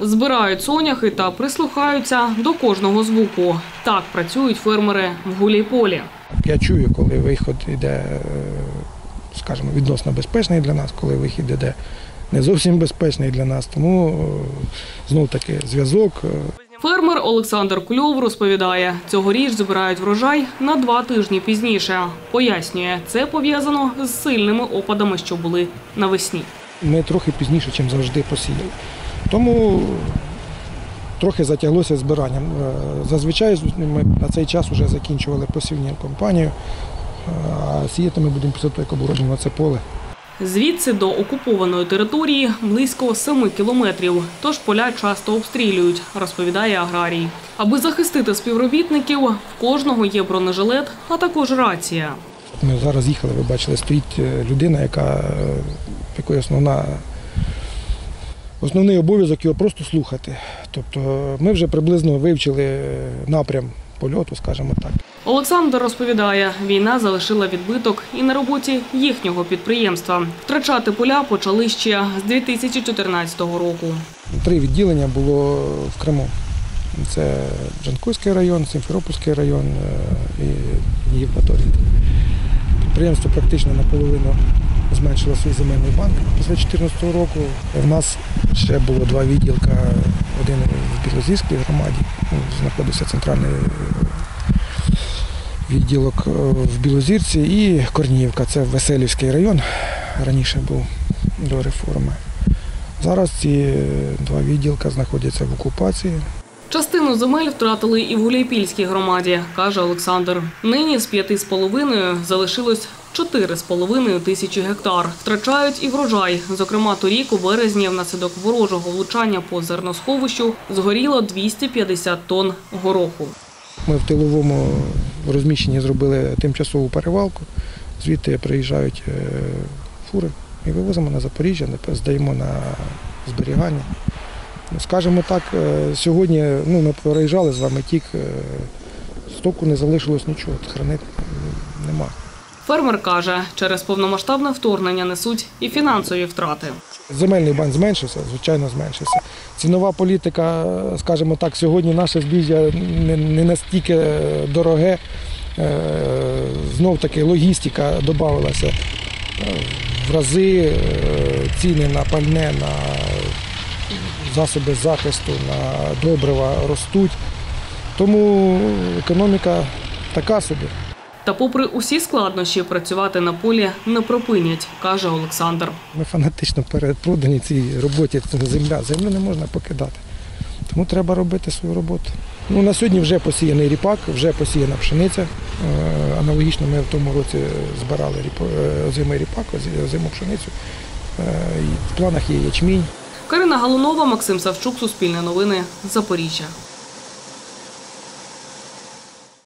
Збирають соняхи та прислухаються до кожного звуку. Так працюють фермери в Гуляйполі. Я чую, коли вихід йде, скажімо, відносно безпечний для нас, коли вихід йде не зовсім безпечний для нас, тому знов-таки зв'язок. Фермер Олександр Кульов розповідає, цьогоріч збирають врожай на 2 тижні пізніше. Пояснює, це пов'язано з сильними опадами, що були навесні. Ми трохи пізніше, ніж завжди, посіяли. Тому трохи затяглося збиранням. Зазвичай ми на цей час вже закінчували посівну кампанію, а сіяти ми будемо після того, як оборудимо це поле. Звідси до окупованої території близько 7 кілометрів, тож поля часто обстрілюють, розповідає аграрій. Аби захистити співробітників, в кожного є бронежилет, а також рація. Ми зараз їхали, ви бачили, стоїть людина, якої основний обов'язок його просто слухати. Тобто ми вже приблизно вивчили напрям польоту, скажімо так. Олександр розповідає, війна залишила відбиток і на роботі їхнього підприємства. Втрачати поля почали ще з 2014 року. 3 відділення було в Криму. Це Джанкойський район, Сімферопольський район і Євпаторія. Підприємство практично наполовину зменшило свій земельний банк після 2014 року. В нас ще було 2 відділка, один в Білозірській громаді, знаходився центральний відділок в Білозірці, і Корніївка, це Веселівський район, раніше був до реформи. Зараз ці 2 відділка знаходяться в окупації. Частину земель втратили і в Гуляйпільській громаді, каже Олександр. Нині з 5,5 залишилось 4,5 тисячі гектар. Втрачають і врожай. Зокрема, торік у березні внаслідок ворожого влучання по зерносховищу згоріло 250 тонн гороху. Ми в тиловому розміщенні зробили тимчасову перевалку. Звідти приїжджають фури і вивозимо на Запоріжжя, здаємо на зберігання. Скажімо так, сьогодні ми переїжджали з вами тік, стоку не залишилось нічого, хранити нема. Фермер каже, через повномасштабне вторгнення несуть і фінансові втрати. Земельний банк зменшився, звичайно зменшився. Цінова політика, скажімо так, сьогодні наше збіжжя не настільки дороге, знов-таки логістика додавалася в рази, ціни на пальне, на засоби захисту, на добрива ростуть. Тому економіка така собі. Та попри усі складнощі, працювати на полі не припинять, каже Олександр. Ми фанатично перепродані цій роботі, землю не можна покидати. Тому треба робити свою роботу. На сьогодні вже посіяний ріпак, вже посіяна пшениця. Аналогічно ми в тому році збирали озимий ріпак, озиму пшеницю. В планах є ячмінь. Карина Галунова, Максим Савчук, Суспільне новини, Запоріжжя.